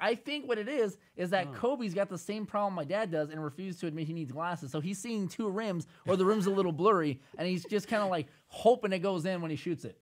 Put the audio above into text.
I think what it is that Kobe's got the same problem my dad does and refused to admit he needs glasses. So he's seeing two rims, or the rim's a little blurry, and he's just kind of like hoping it goes in when he shoots it.